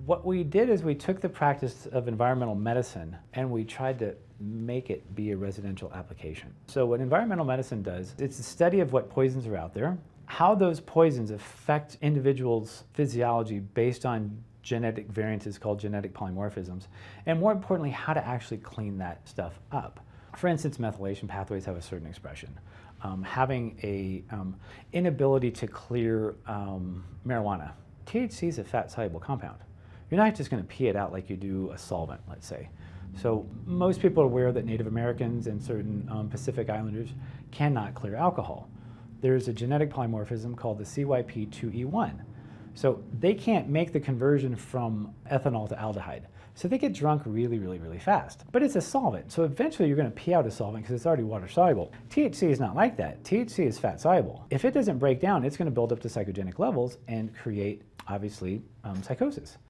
What we did is we took the practice of environmental medicine and we tried to make it be a residential application. So what environmental medicine does, it's a study of what poisons are out there, how those poisons affect individuals' physiology based on genetic variances called genetic polymorphisms, and more importantly, how to actually clean that stuff up. For instance, methylation pathways have a certain expression. Having a inability to clear marijuana. THC is a fat-soluble compound. You're not just going to pee it out like you do a solvent, let's say. So most people are aware that Native Americans and certain Pacific Islanders cannot clear alcohol. There's a genetic polymorphism called the CYP2E1. So they can't make the conversion from ethanol to aldehyde. So they get drunk really, really, really fast. But it's a solvent, so eventually you're going to pee out a solvent because it's already water soluble. THC is not like that. THC is fat soluble. If it doesn't break down, it's going to build up to psychogenic levels and create, obviously, psychosis.